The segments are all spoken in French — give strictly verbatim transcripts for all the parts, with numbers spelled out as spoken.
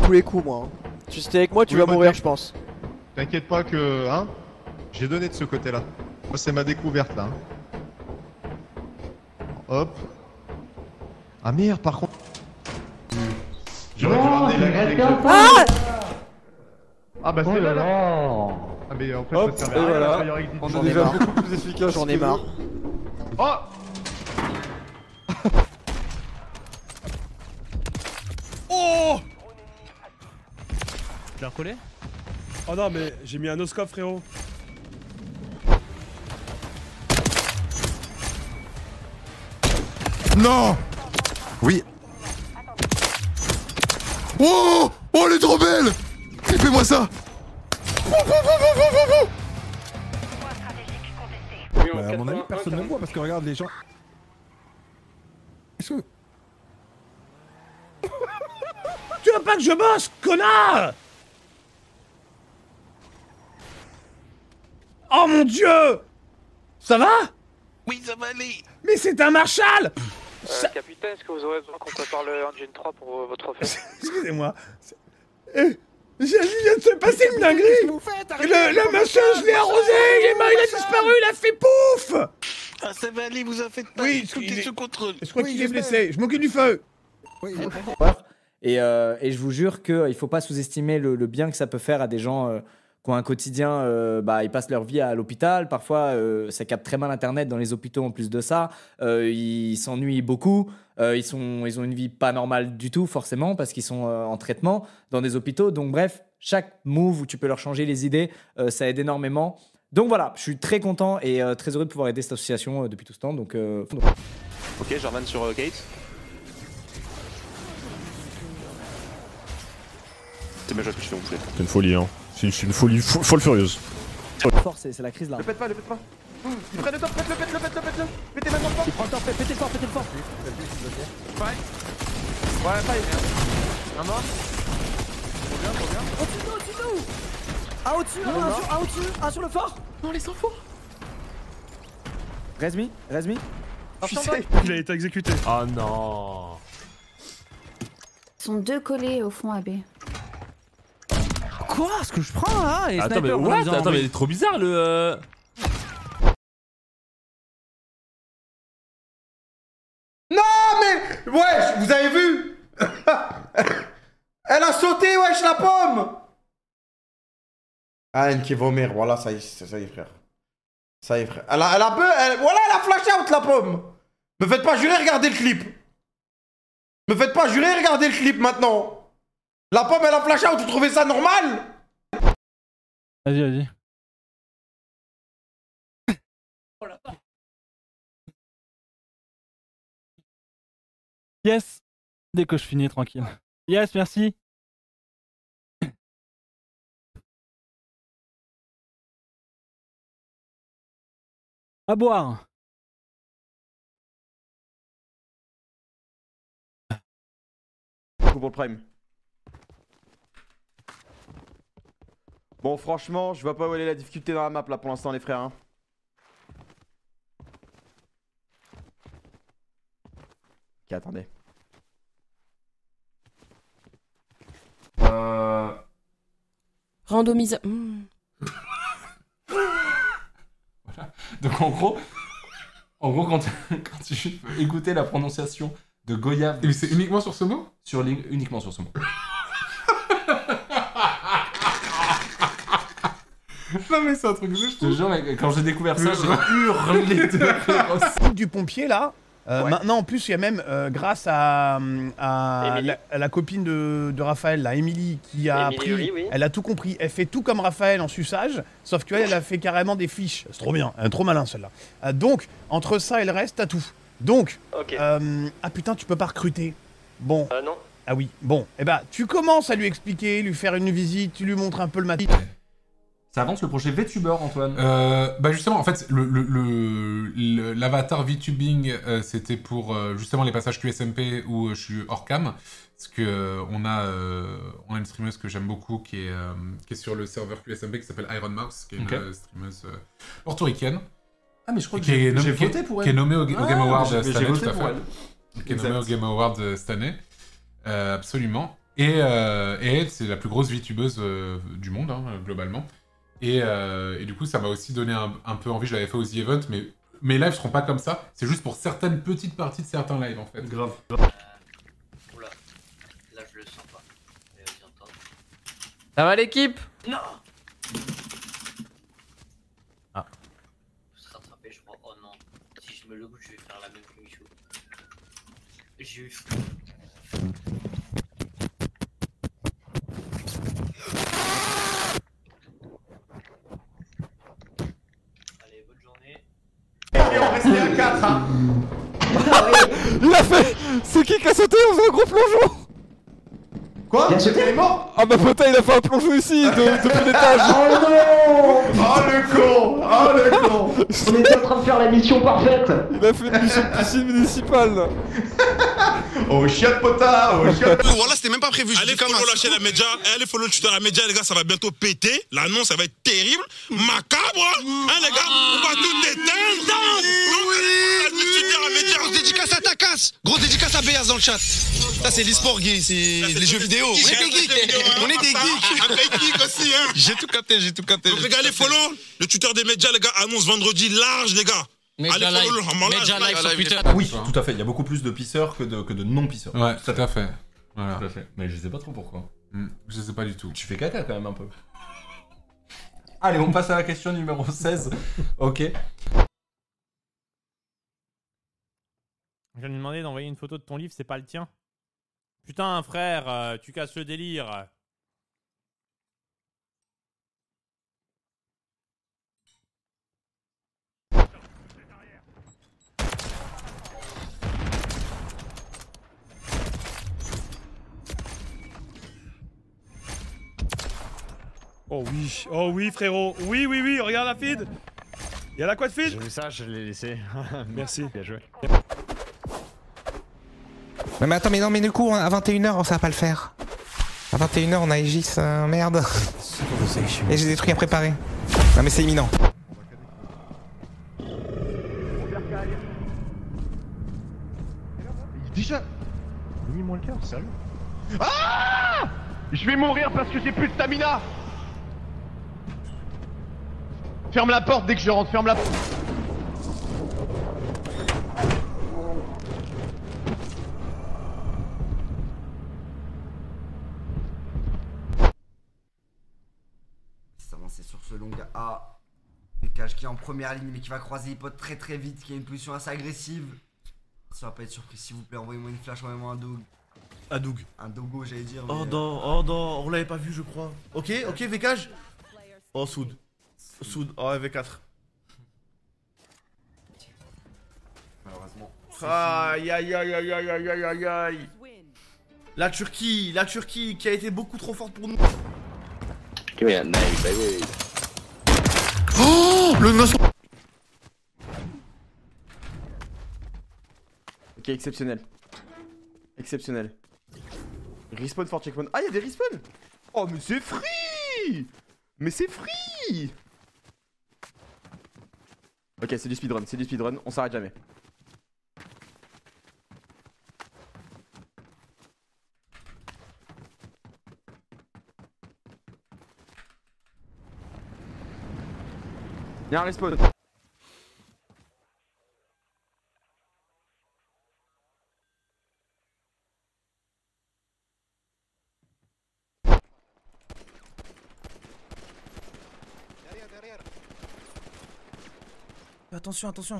tous les coups, moi. Hein. Tu c'était avec moi, tu Oui, vas bah, mourir, je pense. T'inquiète pas que, hein, j'ai donné de ce côté-là. Moi, c'est ma découverte, là. Hein. Hop. Ah merde, par contre... J'aurais dû ramener la grille. Ah Ah bah c'est là, là. Ah mais en fait, Hop, ça et servait à rien, voilà. la Fire Exit. On J'en est ai déjà marre. beaucoup plus efficace. J'en ai que marre. vous. Oh. Oh! Tu l'as recollé? Oh non, mais j'ai mis un oscope, frérot. Non. Oui. Oh. Oh, elle est trop belle. Clippez-moi ça. Bah, à mon avis, personne ne le voit parce que regarde les gens. Est-ce que... Tu veux pas que je bosse, connard? Oh mon dieu! Ça va? Oui, ça va aller. Mais c'est un Marshall! Euh, capitaine, est-ce que vous aurez besoin qu'on prépare le Engine trois pour euh, votre fête? Excusez-moi. Eh, j'ai il vient de se passer une dinguerie! Le, le machin, je l'ai arrosé, il est mort, il a disparu, il a fait pouf! Ah, ça va aller, vous en faites pas. Oui, tout il est est- sous contrôle. Je crois Oui, qu'il est j'espère. blessé, je m'occupe du feu! Oui, Et, euh, et je vous jure qu'il ne faut pas sous-estimer le, le bien que ça peut faire à des gens euh, qui ont un quotidien, euh, bah, ils passent leur vie à l'hôpital, parfois euh, ça capte très mal Internet dans les hôpitaux en plus de ça, euh, ils s'ennuient beaucoup, euh, ils, sont, ils ont une vie pas normale du tout forcément parce qu'ils sont euh, en traitement dans des hôpitaux, donc bref, chaque move où tu peux leur changer les idées, euh, ça aide énormément. Donc voilà, je suis très content et euh, très heureux de pouvoir aider cette association euh, depuis tout ce temps, donc... Euh, Ok, je reviens sur euh, Kate. C'est bien joué ce que tu fais, mon poulet. C'est une folie, hein. C'est une, une folie fo folle furieuse. Force, c'est la crise là. Le pète pas, le pète pas. Il prend le top, pète le, pète le, pète le, pète le. Mettez maintenant le fort. Il prend le temps, pétez le fort, pétez le fort. Fight. Ouais, fight. Un mort. Trop bien, trop bien. Au-dessus de nous, au-dessus de nous. Ah, au-dessus, un, un, sur, un au-dessus, un sur le fort. Non, les infos. Resmi, Resmi. Il a été exécuté. Ah non. Ils sont deux collés au fond A B. Quoi? Ce que je prends là? Et Attends, mais sniper, what? en disant, Attends, mais oui. il est trop bizarre le. Euh... Non, mais. Wesh, vous avez vu? Elle a sauté, wesh, la pomme. Ah, elle qui vomir, voilà, ça y est, ça y est, frère. Ça y est, frère. Elle a, elle a peu. Elle, voilà, elle a flash out, la pomme. Me faites pas jurer, regardez le clip. Me faites pas jurer, regardez le clip maintenant. La pomme, elle a flash out, vous trouvez ça normal? Vas-y, vas-y. Yes. Dès que je finis, tranquille. Yes, merci. À boire. Pour le prime. Bon, franchement, je vois pas où elle est la difficulté dans la map là pour l'instant, les frères. Hein. Ok, attendez. Euh... Randomise. Mmh. Voilà. Donc en gros, en gros quand, quand tu peux écouter la prononciation de Goya... Mais c'est uniquement sur ce mot? Sur les... Uniquement sur ce mot. Non mais c'est un truc de Je te jure, mec, quand j'ai découvert ça, j'ai hurlé de rire. Du pompier là. Euh, ouais. Maintenant, en plus, il y a même, euh, grâce à, à, la, à la copine de, de Raphaël, la Émilie, qui a Émilie, appris, oui, oui. elle a tout compris. Elle fait tout comme Raphaël en suçage, sauf qu'elle, elle a fait carrément des fiches. C'est trop bien, elle est trop malin celle-là. Euh, donc, entre ça et le reste, t'as tout. Donc, Ok. euh, ah putain, tu peux pas recruter. Bon. Euh, non. Ah oui, bon. Eh ben, tu commences à lui expliquer, lui faire une visite, tu lui montres un peu le matin. Ça avance le projet VTuber, Antoine. Euh, bah justement, en fait, le, le, le, l'avatar VTubing, euh, c'était pour euh, justement les passages Q S M P où euh, je suis hors cam. Parce que euh, on, a, euh, on a une streameuse que j'aime beaucoup qui est, euh, qui est sur le serveur Q S M P qui s'appelle Iron Mouse, qui est Okay. une euh, streameuse euh, portoricaine. Ah, mais je crois que qui est j'ai nommé- j'ai qui est- voté pour elle. Qui est nommée au, au Ah, Game Awards mais cette j'ai année, voté tout à pour fait. elle. Qui est nommée au Exact. Game Awards cette année. Euh, absolument. Et, euh, et elle, c'est la plus grosse VTubeuse euh, du monde, hein, globalement. Et, euh, et du coup, ça m'a aussi donné un, un peu envie. Je l'avais fait aux The Event, mais mes lives seront pas comme ça. C'est juste pour certaines petites parties de certains lives, en fait. Grave. Oula, là je le sens pas. Mais vas-y, entends. Ça va l'équipe? Non. Ah. Faut se rattraper, je crois. Oh non. Si je me le goûte, je vais faire la même que Michou. J'ai eu. Allez, bonne journée. Et on restait à quatre, hein. Il a fait. C'est qui qui a sauté dans un gros plongeon? Quoi? C'est qui est mort? Ah bah putain, il a fait un plongeon ici, de, depuis l'étage. Oh non! Oh le con! Oh le con! On était en train de faire la mission parfaite. Il a fait une mission de piscine municipale. Oh chiotte pota! Oh chiotte! Voilà, c'était même pas prévu. Allez follow la chaîne à Média, allez follow le tuteur à Média, les gars, ça va bientôt péter. L'annonce, ça va être terrible, macabre, hein les gars, on va tout éteindre. Le tuteur à Média. Grosse dédicace à ta casse. Grosse dédicace à Béaz dans le chat. Ça c'est l'e-sport gay, c'est les jeux vidéo. On est des geeks. On est des geeks. Un vrai geek aussi, hein. J'ai tout capté, j'ai tout capté. Donc les gars, allez follow le tuteur des Médias, les gars, annonce vendredi large, les gars. Média Allez follow le Média live sur Twitter. Oui, tout à fait. Il y a beaucoup plus de pisseurs que de, que de non-pisseurs. Ouais, tout à fait. Voilà. Tout à fait. Mais je sais pas trop pourquoi. Mm, je sais pas du tout. Tu fais caca quand même un peu. Allez, on passe à la question numéro seize. Ok. Je viens de lui demander d'envoyer une photo de ton livre, c'est pas le tien. Putain, frère, euh, tu casses le délire. Oh oui, oh oui frérot, oui oui oui, regarde la feed. Y'a la quoi de feed? J'ai vu ça, je l'ai laissé. Merci. Bien joué. Non mais attends, mais non mais du coup à vingt et une heures ça va pas le faire. À vingt et une heures on a Aegis, euh, merde. Et j'ai des trucs à préparer. Non mais c'est imminent. Déjà mis-moi le cœur, sérieux? Ah! Je vais mourir parce que j'ai plus de stamina. Ferme la porte dès que je rentre, ferme la porte. S'avancer sur ce long A. Vécage qui est en première ligne mais qui va croiser les potes très très vite, qui a une position assez agressive. Ça va pas être surpris, s'il vous plaît, envoyez-moi une flash, envoyez-moi un dog. Un dog. Un dogo, j'allais dire. Oh mais... non, oh non, on l'avait pas vu, je crois. Ok, ok, Vécage. Oh, Soud. Soud, oh, V quatre. Malheureusement. Aïe, aïe, aïe, aïe, aïe, aïe, aïe, aïe, aïe. La Turquie, la Turquie qui a été beaucoup trop forte pour nous. Oh, le noce. Ok, exceptionnel. Exceptionnel. Respawn for checkpoint. Ah, y'a des respawns. Oh, mais c'est free. Mais c'est free. Ok, c'est du speedrun, c'est du speedrun, on s'arrête jamais. Y'a un respawn. Attention, attention.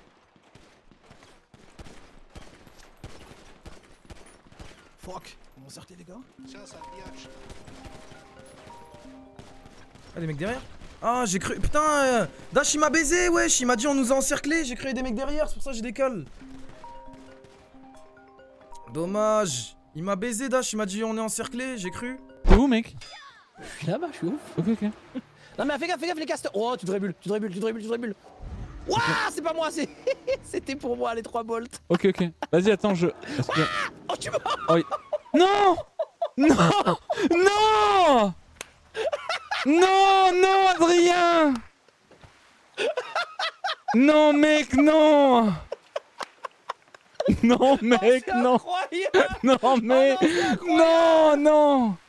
Fuck, on va sortir les gars. Ah, des mecs derrière. Ah, j'ai cru. Putain, euh... Dash il m'a baisé, wesh. Il m'a dit on nous a encerclés. J'ai cru des mecs derrière, c'est pour ça que je décolle. Dommage. Il m'a baisé, Dash. Il m'a dit on est encerclés. J'ai cru. T'es où, mec? Je suis là-bas, je suis ouf. Ok, ok. Non, mais fais gaffe, fais gaffe, les casters. Oh, tu dribules, tu dribules, tu dribules, tu dribules. Ouah, c'est pas moi, c'est. C'était pour moi, les trois bolts. Ok, ok. Vas-y, attends, je. Oh, tu m'as. Oh, oui. Non! Non! Non! Non, non, Adrien! Non, mec, non! Non, mec, non. Non, mais. Non, non.